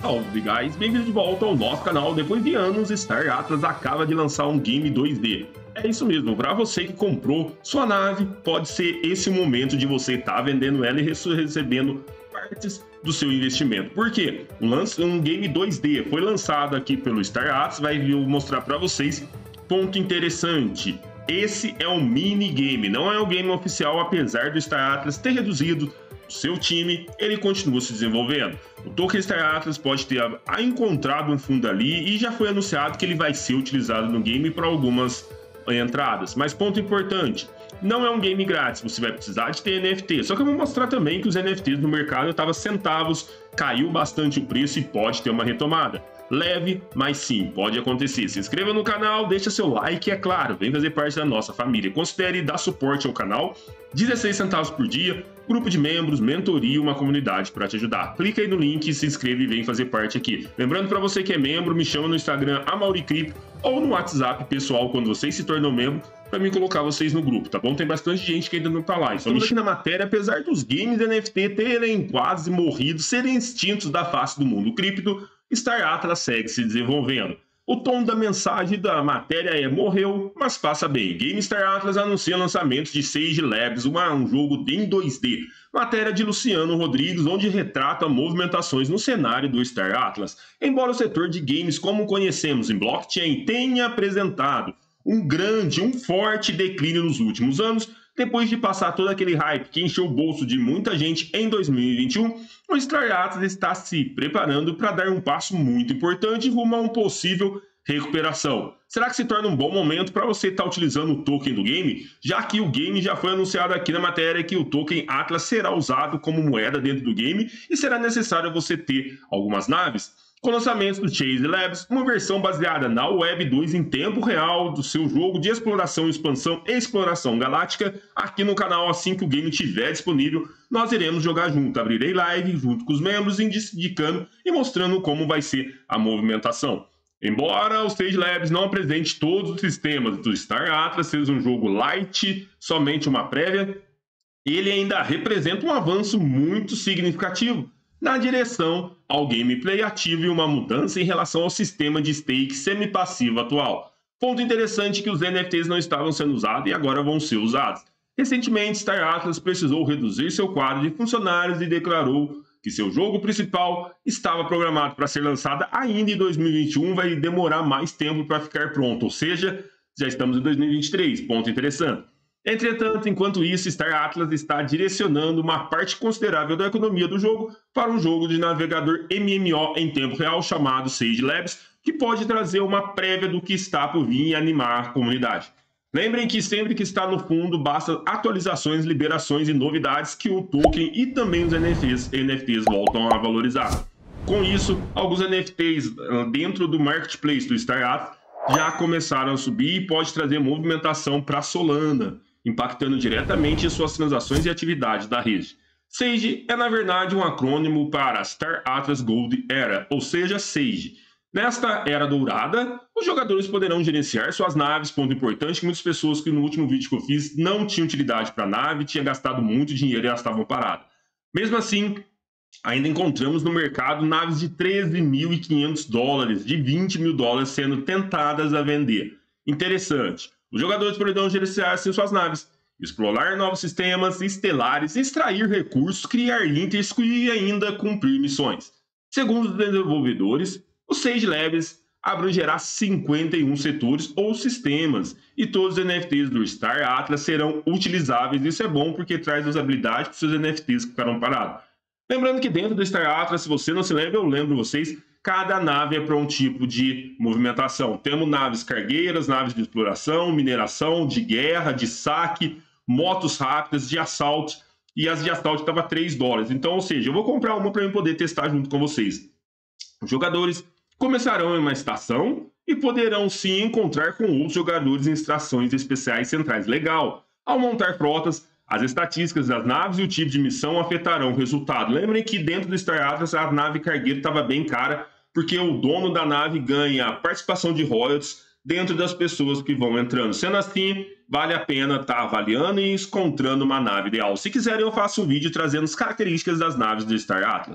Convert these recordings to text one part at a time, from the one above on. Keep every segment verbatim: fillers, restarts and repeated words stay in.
Salve guys, bem-vindo de volta ao nosso canal. Depois de anos, Star Atlas acaba de lançar um game dois D. É isso mesmo, para você que comprou sua nave, pode ser esse o momento de você estar tá vendendo ela e recebendo partes do seu investimento. Por quê? Um, lance, um game dois D foi lançado aqui pelo Star Atlas, vai mostrar para vocês. Ponto interessante, esse é um minigame, não é o game oficial, apesar do Star Atlas ter reduzido o seu time, ele continua se desenvolvendo. O token Star Atlas pode ter encontrado um fundo ali e já foi anunciado que ele vai ser utilizado no game para algumas entradas. Mas ponto importante, não é um game grátis, você vai precisar de ter N F T. Só que eu vou mostrar também que os N F Ts no mercado estavam centavos, caiu bastante o preço e pode ter uma retomada. Leve, mas sim, pode acontecer. Se inscreva no canal, deixa seu like e, é claro, vem fazer parte da nossa família. Considere dar suporte ao canal, dezesseis centavos por dia, grupo de membros, mentoria e uma comunidade para te ajudar. Clica aí no link, se inscreve e vem fazer parte aqui. Lembrando para você que é membro, me chama no Instagram AmauriCrypto ou no WhatsApp pessoal quando vocês se tornam membro, para mim colocar vocês no grupo, tá bom? Tem bastante gente que ainda não tá lá. Estamos aqui na matéria, apesar dos games N F T terem quase morrido, serem extintos da face do mundo cripto, Star Atlas segue se desenvolvendo. O tom da mensagem da matéria é: morreu, mas passa bem. Game Star Atlas anuncia lançamento de Sage Labs, uma, um jogo em dois D. Matéria de Luciano Rodrigues, onde retrata movimentações no cenário do Star Atlas. Embora o setor de games, como conhecemos em blockchain, tenha apresentado um grande, um forte declínio nos últimos anos, depois de passar todo aquele hype que encheu o bolso de muita gente em dois mil e vinte e um, o Star Atlas está se preparando para dar um passo muito importante rumo a uma possível recuperação. Será que se torna um bom momento para você estar tá utilizando o token do game? Já que o game já foi anunciado aqui na matéria que o token Atlas será usado como moeda dentro do game e será necessário você ter algumas naves. Com o lançamento do Sage Labs, uma versão baseada na Web dois em tempo real do seu jogo de exploração, expansão e exploração galáctica, aqui no canal, assim que o game estiver disponível, nós iremos jogar junto. Abrirei live junto com os membros, indicando e mostrando como vai ser a movimentação. Embora o Sage Labs não apresente todos os sistemas do Star Atlas, seja um jogo light, somente uma prévia, ele ainda representa um avanço muito significativo na direção ao gameplay ativo e uma mudança em relação ao sistema de stake semi-passivo atual. Ponto interessante que os N F Ts não estavam sendo usados e agora vão ser usados. Recentemente, Star Atlas precisou reduzir seu quadro de funcionários e declarou que seu jogo principal estava programado para ser lançado ainda em dois mil e vinte e um, vai demorar mais tempo para ficar pronto, ou seja, já estamos em dois mil e vinte e três, ponto interessante. Entretanto, enquanto isso, Star Atlas está direcionando uma parte considerável da economia do jogo para um jogo de navegador M M O em tempo real chamado Sage Labs, que pode trazer uma prévia do que está por vir e animar a comunidade. Lembrem que sempre que está no fundo, basta atualizações, liberações e novidades que o token e também os N F Ts, N F Ts voltam a valorizar. Com isso, alguns N F Ts dentro do marketplace do Star Atlas já começaram a subir e pode trazer movimentação para Solana, impactando diretamente suas transações e atividades da rede. Sage é, na verdade, um acrônimo para Star Atlas Gold Era, ou seja, Sage. Nesta era dourada, os jogadores poderão gerenciar suas naves, ponto importante que muitas pessoas que no último vídeo que eu fiz não tinham utilidade para a nave, tinham gastado muito dinheiro e elas estavam paradas. Mesmo assim, ainda encontramos no mercado naves de treze mil e quinhentos dólares, de vinte mil dólares sendo tentadas a vender. Interessante. Os jogadores poderão gerenciar assim suas naves, explorar novos sistemas estelares, extrair recursos, criar inters e ainda cumprir missões. Segundo os desenvolvedores, o Sage Labs abrangerá cinquenta e um setores ou sistemas, e todos os N F Ts do Star Atlas serão utilizáveis. Isso é bom porque traz usabilidade para os seus N F Ts que ficaram parados. Lembrando que dentro do Star Atlas, se você não se lembra, eu lembro vocês, cada nave é para um tipo de movimentação. Temos naves cargueiras, naves de exploração, mineração, de guerra, de saque, motos rápidas, de assalto. E as de assalto estavam três dólares. Então, ou seja, eu vou comprar uma para eu poder testar junto com vocês. Os jogadores começarão em uma estação e poderão se encontrar com outros jogadores em estações especiais centrais. Legal! Ao montar frotas, as estatísticas das naves e o tipo de missão afetarão o resultado. Lembrem que dentro do Star Atlas a nave cargueira estava bem cara, porque o dono da nave ganha participação de royalties dentro das pessoas que vão entrando. Sendo assim, vale a pena estar avaliando e encontrando uma nave ideal. Se quiserem, eu faço um vídeo trazendo as características das naves do Star Atlas.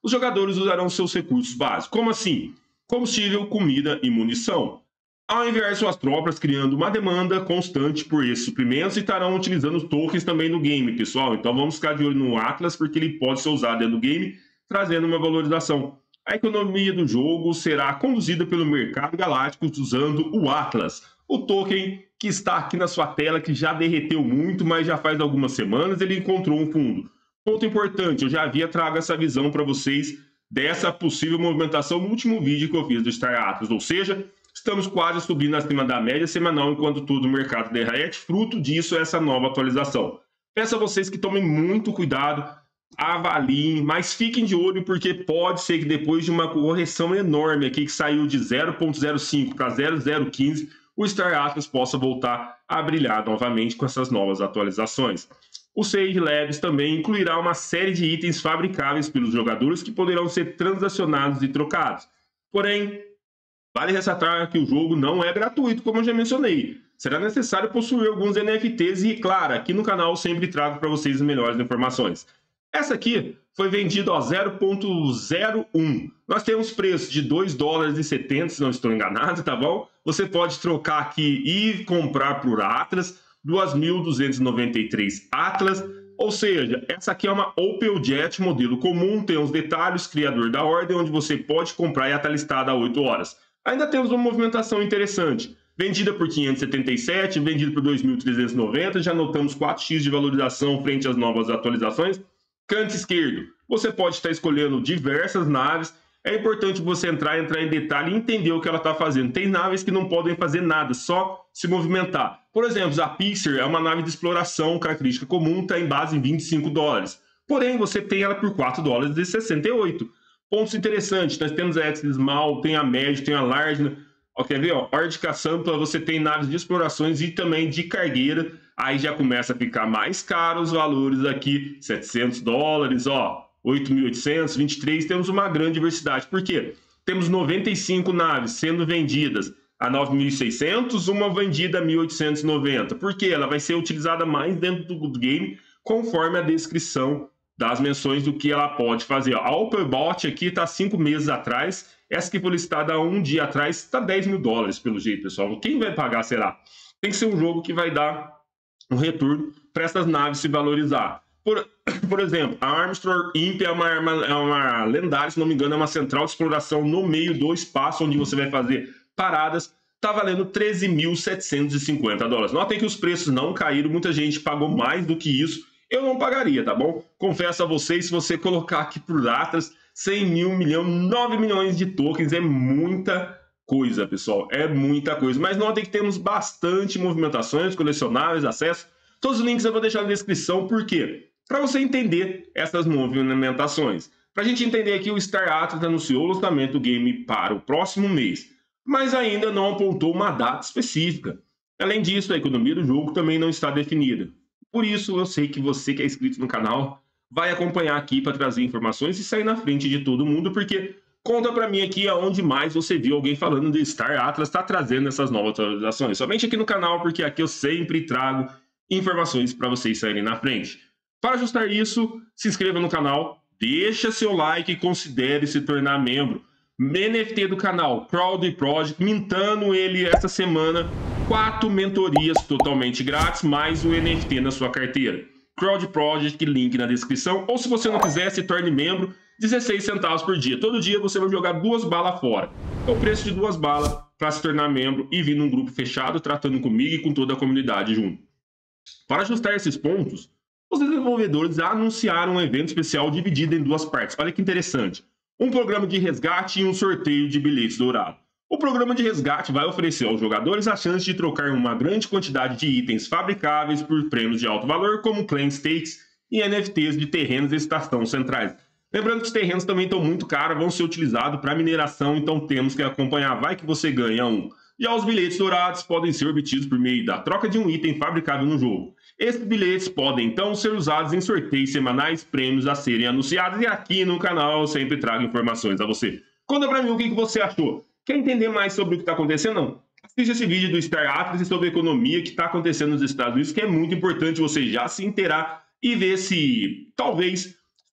os jogadores usarão seus recursos básicos. Como assim? Combustível, comida e munição. Ao enviar suas tropas, criando uma demanda constante por esses suprimentos e estarão utilizando os tokens também no game, pessoal. Então vamos ficar de olho no Atlas, porque ele pode ser usado dentro do game, trazendo uma valorização. A economia do jogo será conduzida pelo mercado galáctico usando o Atlas, o token que está aqui na sua tela, que já derreteu muito, mas já faz algumas semanas ele encontrou um fundo. Ponto importante, eu já havia trago essa visão para vocês dessa possível movimentação no último vídeo que eu fiz do Star Atlas, ou seja, estamos quase subindo acima da média semanal enquanto todo o mercado derrete, fruto disso essa nova atualização. Peço a vocês que tomem muito cuidado, avaliem, mas fiquem de olho porque pode ser que depois de uma correção enorme aqui que saiu de zero ponto zero cinco para zero ponto zero quinze, o Star Atlas possa voltar a brilhar novamente com essas novas atualizações. O Sage Labs também incluirá uma série de itens fabricáveis pelos jogadores que poderão ser transacionados e trocados. Porém, vale ressaltar que o jogo não é gratuito, como eu já mencionei. Será necessário possuir alguns N F Ts e, claro, aqui no canal eu sempre trago para vocês as melhores informações. Essa aqui foi vendida a zero ponto zero um. Nós temos preço de dois dólares e setenta, se não estou enganado, tá bom? Você pode trocar aqui e comprar por Atlas, dois mil duzentos e noventa e três Atlas. Ou seja, essa aqui é uma Opel Jet modelo comum, tem os detalhes, criador da ordem, onde você pode comprar e ela está listada a oito horas. Ainda temos uma movimentação interessante. Vendida por quinhentos e setenta e sete, vendida por dois mil trezentos e noventa, já notamos quatro x de valorização frente às novas atualizações. Canto esquerdo, você pode estar escolhendo diversas naves. É importante você entrar, entrar em detalhe e entender o que ela está fazendo. Tem naves que não podem fazer nada, só se movimentar. Por exemplo, a Pixar é uma nave de exploração, característica comum, está em base em vinte e cinco dólares. Porém, você tem ela por quatro dólares e sessenta e oito. Pontos interessantes, nós temos a Exodus Small, tem a Médio, tem a Large. Ó, quer ver? Ó, Ordica Sampa, você tem naves de explorações e também de cargueira. Aí já começa a ficar mais caro os valores aqui, setecentos dólares, ó, oito mil e oitocentos, vinte e três, temos uma grande diversidade. Por quê? Temos noventa e cinco naves sendo vendidas a nove mil e seiscentos, uma vendida a mil oitocentos e noventa. Por quê? Ela vai ser utilizada mais dentro do game, conforme a descrição das menções do que ela pode fazer. A Opelbot aqui está cinco meses atrás, essa que foi listada há um dia atrás está dez mil dólares pelo jeito, pessoal. Quem vai pagar será? Tem que ser um jogo que vai dar um retorno para essas naves se valorizar. Por, por exemplo, a Armstrong Imp é uma, uma, é uma lendária, se não me engano, é uma central de exploração no meio do espaço onde você vai fazer paradas. Está valendo treze mil setecentos e cinquenta dólares. Notem que os preços não caíram, muita gente pagou mais do que isso. Eu não pagaria, tá bom? Confesso a vocês, se você colocar aqui por Atlas, cem mil, um milhão, nove milhões de tokens é muita coisa, pessoal. É muita coisa. Mas notem que temos bastante movimentações, colecionáveis, acesso. Todos os links eu vou deixar na descrição, por quê? Para você entender essas movimentações. Para a gente entender aqui, o Star Atlas anunciou o lançamento do game para o próximo mês, mas ainda não apontou uma data específica. Além disso, a economia do jogo também não está definida. Por isso, eu sei que você que é inscrito no canal vai acompanhar aqui para trazer informações e sair na frente de todo mundo, porque conta para mim aqui aonde mais você viu alguém falando de Star Atlas está trazendo essas novas atualizações. Somente aqui no canal, porque aqui eu sempre trago informações para vocês saírem na frente. Para ajustar isso, se inscreva no canal, deixa seu like e considere se tornar membro. N F T do canal, Crowd Project, mintando ele essa semana, quatro mentorias totalmente grátis, mais o N F T na sua carteira. Crowd Project, link na descrição, ou se você não quiser, se torne membro, dezesseis centavos por dia. Todo dia você vai jogar duas balas fora. É o preço de duas balas para se tornar membro e vir num grupo fechado, tratando comigo e com toda a comunidade junto. Para ajustar esses pontos, os desenvolvedores anunciaram um evento especial dividido em duas partes. Olha que interessante. Um programa de resgate e um sorteio de bilhetes dourados. O programa de resgate vai oferecer aos jogadores a chance de trocar uma grande quantidade de itens fabricáveis por prêmios de alto valor, como Clan Stakes e N F Ts de terrenos e estações centrais. Lembrando que os terrenos também estão muito caros, vão ser utilizados para mineração, então temos que acompanhar. Vai que você ganha um. Já os bilhetes dourados podem ser obtidos por meio da troca de um item fabricável no jogo. Esses bilhetes podem então ser usados em sorteios semanais, prêmios a serem anunciados, e aqui no canal eu sempre trago informações a você. Conta pra mim o que você achou. Quer entender mais sobre o que está acontecendo? Não. Assiste esse vídeo do Star Atlas e sobre a economia que está acontecendo nos Estados Unidos, que é muito importante você já se inteirar e ver se talvez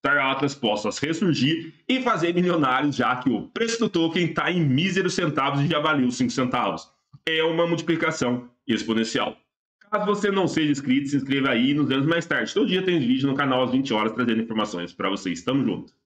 Star Atlas possa ressurgir e fazer milionários, já que o preço do token está em míseros centavos e já valeu cinco centavos. É uma multiplicação exponencial. Caso você não seja inscrito, se inscreva aí e nos vemos mais tarde. Todo dia tem vídeo no canal às vinte horas trazendo informações para vocês. Tamo junto!